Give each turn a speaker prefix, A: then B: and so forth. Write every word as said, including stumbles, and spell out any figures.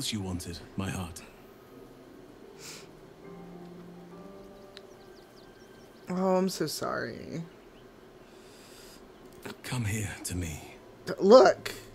A: else you wanted, my heart?
B: Oh, I'm so sorry.
A: Come here to me.
B: Look.